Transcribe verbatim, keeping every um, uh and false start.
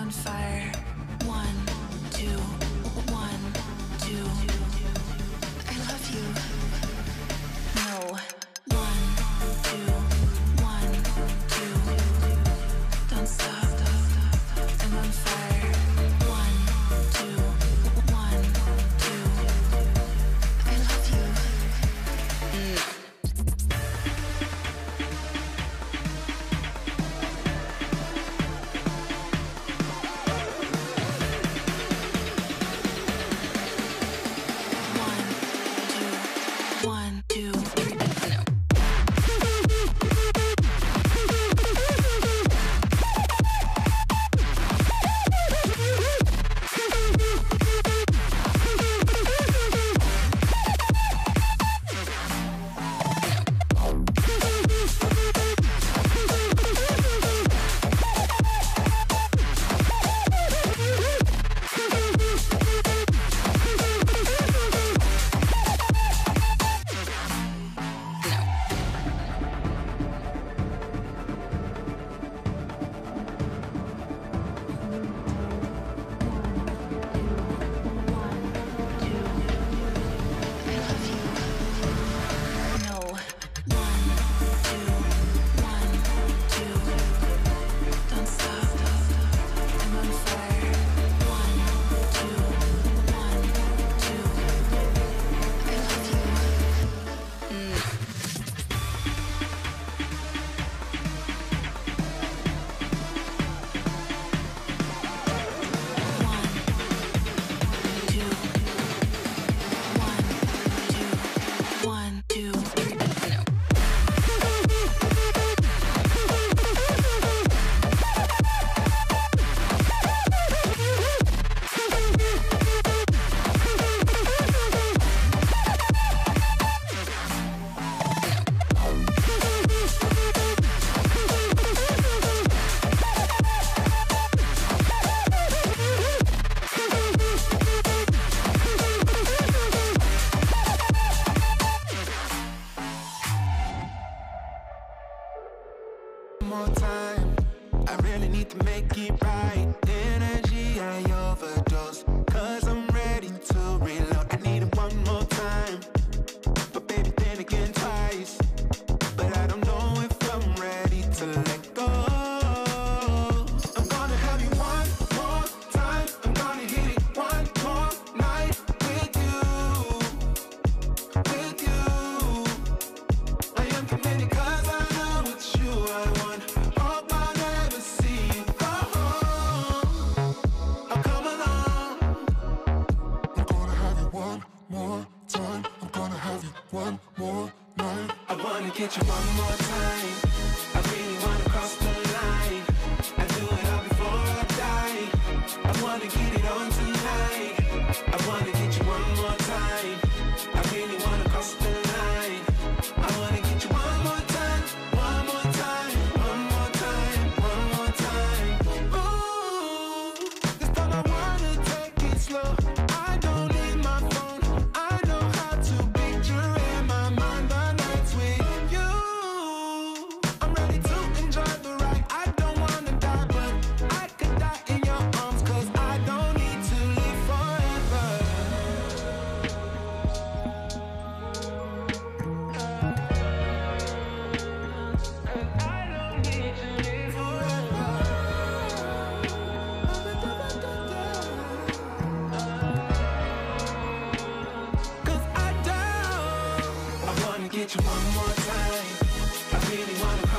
on fire. One, two, one, two. I love you. No. One, two, one, two. Don't stop. I'm on fire. One, two, one, two. I love you. Mm. One, two, three, no. More time, I really need to make it right. Energy, I overdose, cause I'm ready to reload. I need it one more time, but baby then again twice. But I don't know if I'm ready to let go. I'm gonna have you one more time. I'm gonna hit it one more night with you, with you. I am committed cause I know it's you I want. Hope I never see you go home. I'll come along. I'm gonna have you one more time. I'm gonna have you one more night. I wanna get you one more time. I really wanna cross the line. I do it all before I die. I wanna get it on tonight. I wanna get you one more time. I really wanna cross the line. I wanna get you one more time, one more time, one more time, one more time. Ooh, this time I wanna take it slow. I don't need my phone. I know how to picture in my mind the nights with you. I'm ready to enjoy the ride. I don't wanna die, but I could die in your arms, cause I don't need to live forever. I don't need to live forever. Cause I don't. I wanna get you one more time. I really wanna